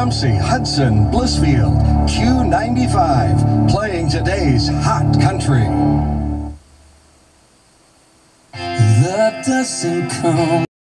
Tecumseh-Hudson Blissfield, Q95, playing today's hot country. Love doesn't come